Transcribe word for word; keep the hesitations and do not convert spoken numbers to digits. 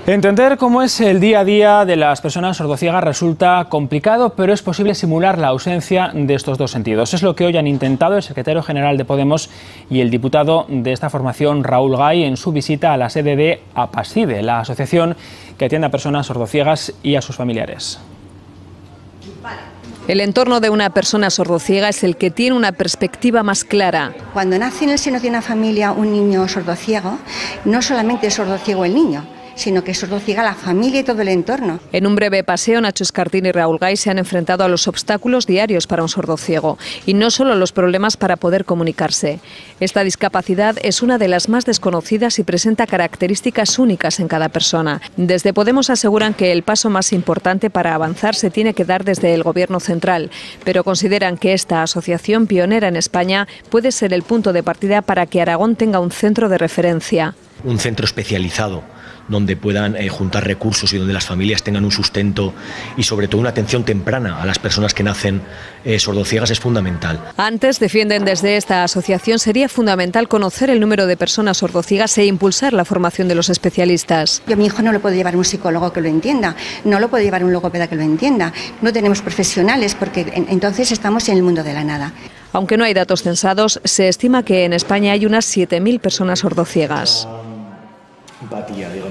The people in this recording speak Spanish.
Entender cómo es el día a día de las personas sordociegas resulta complicado, pero es posible simular la ausencia de estos dos sentidos. Es lo que hoy han intentado el secretario general de Podemos y el diputado de esta formación, Raúl Gay, en su visita a la sede de Apascide, la asociación que atiende a personas sordociegas y a sus familiares. El entorno de una persona sordociega es el que tiene una perspectiva más clara. Cuando nace en el seno de una familia un niño sordociego, no solamente es sordociego el niño, sino que sordociega la familia y todo el entorno. En un breve paseo, Nacho Escartín y Raúl Gay se han enfrentado a los obstáculos diarios para un sordociego y no solo los problemas para poder comunicarse. Esta discapacidad es una de las más desconocidas y presenta características únicas en cada persona. Desde Podemos aseguran que el paso más importante para avanzar se tiene que dar desde el Gobierno central, pero consideran que esta asociación pionera en España puede ser el punto de partida para que Aragón tenga un centro de referencia. Un centro especializado donde puedan eh, juntar recursos y donde las familias tengan un sustento y sobre todo una atención temprana a las personas que nacen eh, sordociegas es fundamental. Antes, defienden desde esta asociación, sería fundamental conocer el número de personas sordociegas e impulsar la formación de los especialistas. Yo a mi hijo no lo puedo llevar a un psicólogo que lo entienda, no lo puedo llevar a un logopeda que lo entienda, no tenemos profesionales porque entonces estamos en el mundo de la nada. Aunque no hay datos censados, se estima que en España hay unas siete mil personas sordociegas. Empatía, digo.